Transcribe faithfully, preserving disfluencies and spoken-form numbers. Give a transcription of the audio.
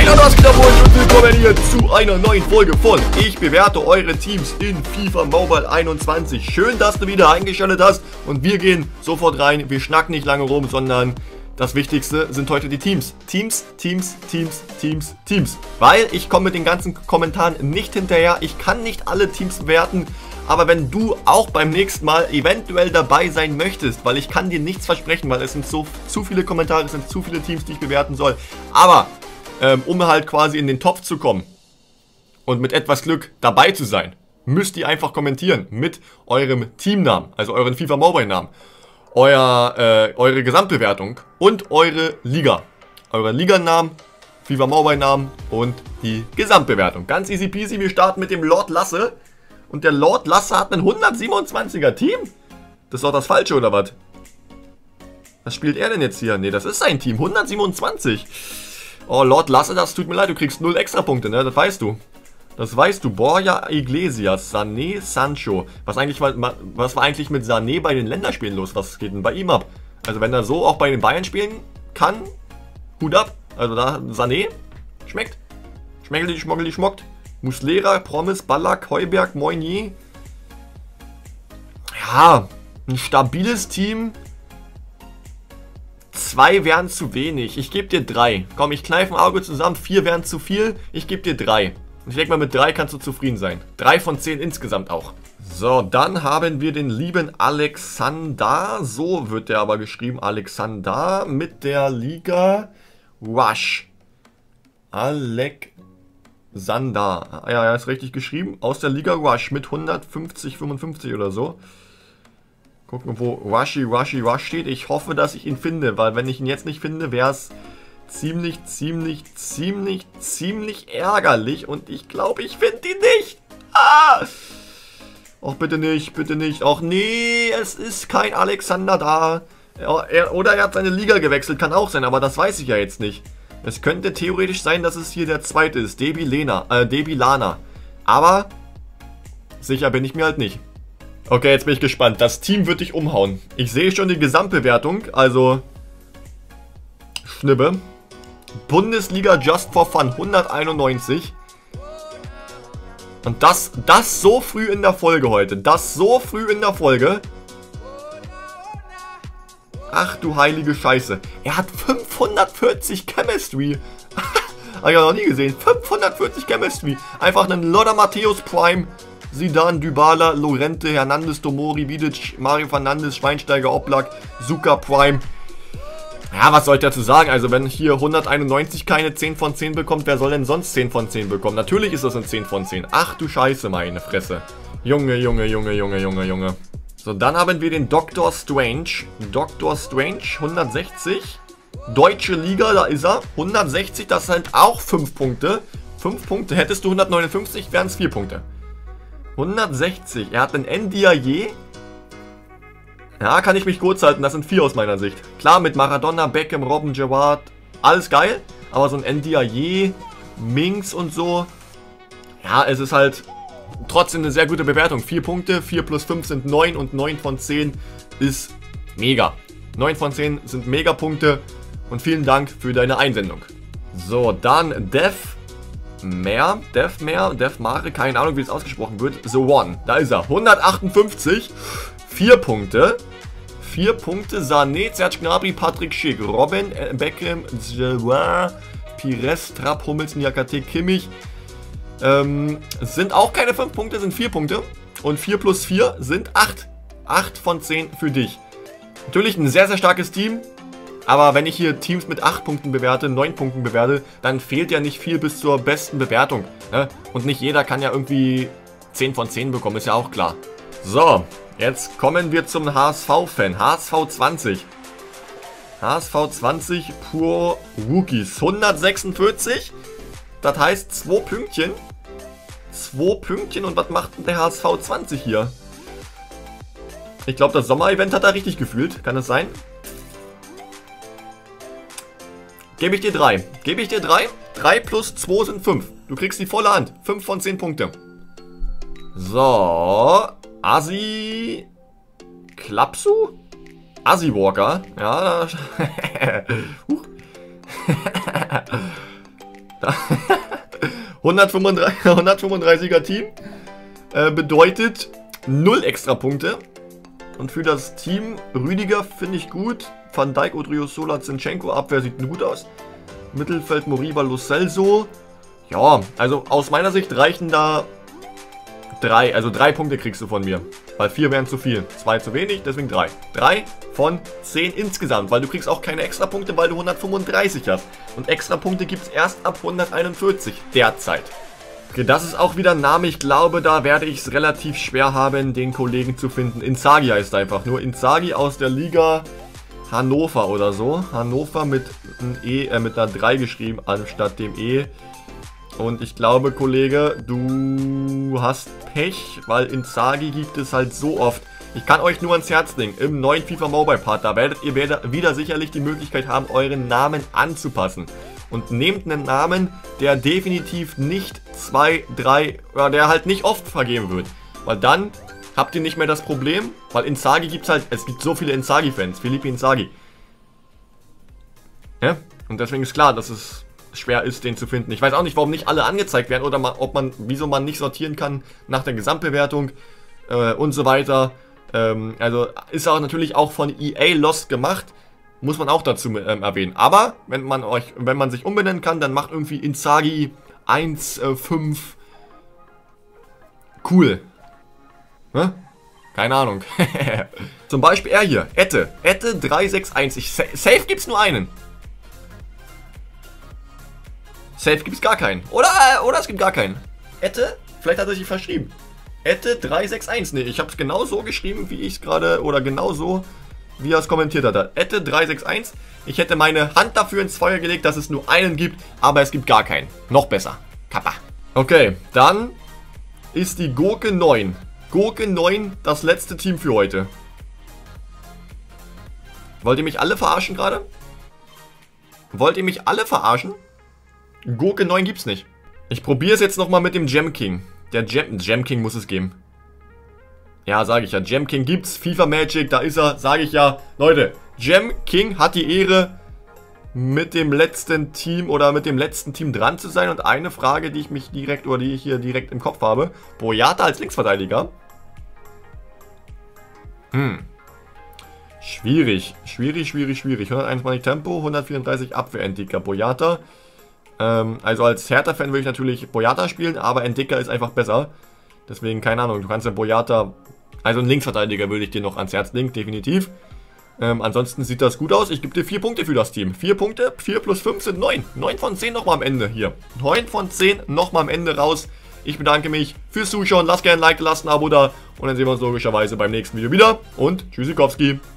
Hey Leute, was geht ab und willkommen hier zu einer neuen Folge von Ich bewerte eure Teams in FIFA Mobile einundzwanzig. Schön, dass du wieder eingeschaltet hast und wir gehen sofort rein. Wir schnacken nicht lange rum, sondern das Wichtigste sind heute die Teams. Teams, Teams, Teams, Teams, Teams. Weil ich komme mit den ganzen Kommentaren nicht hinterher. Ich kann nicht alle Teams bewerten. Aber wenn du auch beim nächsten Mal eventuell dabei sein möchtest, weil ich kann dir nichts versprechen, weil es sind so zu viele Kommentare, es sind zu viele Teams, die ich bewerten soll. Aber ähm, um halt quasi in den Topf zu kommen und mit etwas Glück dabei zu sein, müsst ihr einfach kommentieren mit eurem Teamnamen, also euren FIFA Mobile Namen, euer, äh, eure Gesamtbewertung und eure Liga. Eure Liganamen, FIFA Mobile Namen und die Gesamtbewertung. Ganz easy peasy, wir starten mit dem Lord Lasse. Und der Lord Lasse hat ein hundertsiebenundzwanziger Team? Das ist doch das Falsche, oder was? Was spielt er denn jetzt hier? Ne, das ist sein Team. hundertsiebenundzwanzig. Oh, Lord Lasse, das tut mir leid. Du kriegst null Extrapunkte, ne? Das weißt du. Das weißt du. Borja Iglesias, Sané, Sancho. Was, eigentlich, was war eigentlich mit Sané bei den Länderspielen los? Was geht denn bei ihm ab? Also wenn er so auch bei den Bayern spielen kann, Hut ab. Also da, Sané, schmeckt. Schmeckeli, schmoggeli, schmockt. Muslera, Promis, Ballack, Heuberg, Moigny. Ja, ein stabiles Team. Zwei wären zu wenig. Ich gebe dir drei. Komm, ich kneife ein Auge zusammen. Vier wären zu viel. Ich gebe dir drei. Und ich denke mal, mit drei kannst du zufrieden sein. Drei von zehn insgesamt auch. So, dann haben wir den lieben Alexander. So wird der aber geschrieben. Alexander mit der Liga Rush. Alec. Sander. Ja, ja, ist richtig geschrieben. Aus der Liga Rush mit hundertfünfzig, fünfundfünfzig oder so. Gucken, wo Rushy, Rushy, Rush steht. Ich hoffe, dass ich ihn finde, weil wenn ich ihn jetzt nicht finde, wäre es ziemlich, ziemlich, ziemlich, ziemlich ärgerlich. Und ich glaube, ich finde ihn nicht. Ah! Och, bitte nicht, bitte nicht. Och, nee, es ist kein Alexander da. Er, er, oder er hat seine Liga gewechselt, kann auch sein, aber das weiß ich ja jetzt nicht. Es könnte theoretisch sein, dass es hier der zweite ist. Debi Lena, äh, Debi Lana. Aber sicher bin ich mir halt nicht. Okay, jetzt bin ich gespannt. Das Team wird dich umhauen. Ich sehe schon die Gesamtbewertung. Also Schnippe. Bundesliga Just for Fun hunderteinundneunzig. Und das, das so früh in der Folge heute. Das so früh in der Folge. Ach du heilige Scheiße. Er hat fünfhundertvierzig Chemistry. Habe ich noch nie gesehen. fünfhundertvierzig Chemistry. Einfach einen Lothar Matthäus Prime. Zidane, Dybala, Lorente, Hernandez, Tomori, Vidic, Mario Fernandes, Schweinsteiger, Oblak, Zucker Prime. Ja, was soll ich dazu sagen? Also wenn hier hunderteinundneunzig keine zehn von zehn bekommt, wer soll denn sonst zehn von zehn bekommen? Natürlich ist das eine zehn von zehn. Ach du Scheiße, meine Fresse. Junge, Junge, Junge, Junge, Junge, Junge. So, dann haben wir den Doktor Strange. Doktor Strange, hundertsechzig. Deutsche Liga, da ist er. hundertsechzig, das sind auch fünf Punkte. fünf Punkte. Hättest du hundertneunundfünfzig, wären es vier Punkte. hundertsechzig. Er hat einen Ndiaye. Ja, kann ich mich kurz halten. Das sind vier aus meiner Sicht. Klar, mit Maradona, Beckham, Robben, Gerrard. Alles geil. Aber so ein Ndiaye, Minx und so. Ja, es ist halt trotzdem eine sehr gute Bewertung. vier Punkte, vier plus fünf sind neun und neun von zehn ist mega. neun von zehn sind Megapunkte und vielen Dank für deine Einsendung. So, dann Dev Mehr, Dev Mehr, Dev Mare, keine Ahnung wie es ausgesprochen wird. The One, da ist er. hundertachtundfünfzig, vier Punkte. vier Punkte, Sané, Serge Gnabry, Patrick Schick, Robin, äh, Beckham, Jawar, Pires, Trapp, Hummels, Niakate, Kimmich. Ähm, es sind auch keine fünf Punkte, sind vier Punkte. Und vier plus vier sind acht. acht von zehn für dich. Natürlich ein sehr, sehr starkes Team. Aber wenn ich hier Teams mit acht Punkten bewerte, neun Punkten bewerte, dann fehlt ja nicht viel bis zur besten Bewertung. Ne? Und nicht jeder kann ja irgendwie zehn von zehn bekommen, ist ja auch klar. So, jetzt kommen wir zum H S V-Fan. H S V zwanzig. H S V zwanzig Pur Rookies. hundertsechsundvierzig. Das heißt zwei Pünktchen. zwei Pünktchen. Und was macht denn der H S V zwanzig hier? Ich glaube, das Sommer-Event hat er richtig gefühlt. Kann das sein? Gebe ich dir drei. Gebe ich dir drei. drei plus zwei sind fünf. Du kriegst die volle Hand. fünf von zehn Punkte. So. Asi. Klapsu? Asi Walker. Ja, da. hundertfünfunddreißiger Team äh, bedeutet null Extrapunkte. Und für das Team Rüdiger finde ich gut. Van Dijk, Odriozola, Zinchenko, Abwehr sieht gut aus. Mittelfeld Moriba, Lo Celso. Ja, also aus meiner Sicht reichen da drei. Also drei Punkte kriegst du von mir. Weil vier wären zu viel. Zwei zu wenig, deswegen drei. Drei von zehn insgesamt. Weil du kriegst auch keine Extrapunkte, weil du hundertfünfunddreißig hast. Und Extrapunkte gibt es erst ab hunderteinundvierzig derzeit. Okay, das ist auch wieder ein Name. Ich glaube, da werde ich es relativ schwer haben, den Kollegen zu finden. Inzaghi heißt einfach nur. Inzaghi aus der Liga Hannover oder so. Hannover mit, ein e, äh, mit einer drei geschrieben anstatt dem E. Und ich glaube, Kollege, du hast Pech, weil Inzaghi gibt es halt so oft. Ich kann euch nur ans Herz legen, im neuen FIFA Mobile Part, da werdet ihr wieder sicherlich die Möglichkeit haben, euren Namen anzupassen. Und nehmt einen Namen, der definitiv nicht zwei, drei, oder der halt nicht oft vergeben wird. Weil dann habt ihr nicht mehr das Problem, weil Inzaghi gibt es halt, es gibt so viele Inzaghi-Fans, Filippo Inzaghi. Ja, und deswegen ist klar, dass es schwer ist, den zu finden. Ich weiß auch nicht, warum nicht alle angezeigt werden oder man, ob man, wieso man nicht sortieren kann nach der Gesamtbewertung äh, und so weiter. Ähm, also ist auch natürlich auch von E A Lost gemacht, muss man auch dazu ähm, erwähnen. Aber wenn man euch, wenn man sich umbenennen kann, dann macht irgendwie Inzaghi eins fünf cool. Ne? Keine Ahnung. Zum Beispiel er hier, Ette, Ette drei sechs eins. Ich, safe gibt's nur einen. Safe gibt es gar keinen. Oder, oder es gibt gar keinen. Ette, vielleicht hat er sich verschrieben. Ette drei sechs eins. Ne, ich habe es genau so geschrieben, wie ich es gerade, oder genau so, wie er es kommentiert hat. Ette drei sechs eins. Ich hätte meine Hand dafür ins Feuer gelegt, dass es nur einen gibt, aber es gibt gar keinen. Noch besser. Kappa. Okay, dann ist die Gurke neun. Gurke neun das letzte Team für heute. Wollt ihr mich alle verarschen gerade? Wollt ihr mich alle verarschen? Gurke neun gibt's nicht. Ich probiere es jetzt nochmal mit dem Gem King. Der Gem, Gem King muss es geben. Ja, sage ich ja. Gem King gibt's. FIFA Magic, da ist er. Sage ich ja. Leute, Gem King hat die Ehre, mit dem letzten Team oder mit dem letzten Team dran zu sein. Und eine Frage, die ich mich direkt oder die ich hier direkt im Kopf habe. Boyata als Linksverteidiger. Hm. Schwierig. Schwierig, schwierig, schwierig. hunderteinundzwanzig Tempo, hundertvierunddreißig Abwehr, Entdecker. Boyata. Ähm, also als Hertha-Fan würde ich natürlich Boyata spielen, aber Entdecker ist einfach besser. Deswegen, keine Ahnung, du kannst ja Boyata, also einen Linksverteidiger würde ich dir noch ans Herz legen, definitiv. Ähm, ansonsten sieht das gut aus. Ich gebe dir vier Punkte für das Team. vier Punkte, vier plus fünf sind neun. neun von zehn nochmal am Ende hier. neun von zehn nochmal am Ende raus. Ich bedanke mich fürs Zuschauen. Lasst gerne ein Like, lasst ein Abo da. Und dann sehen wir uns logischerweise beim nächsten Video wieder. Und Tschüssikowski.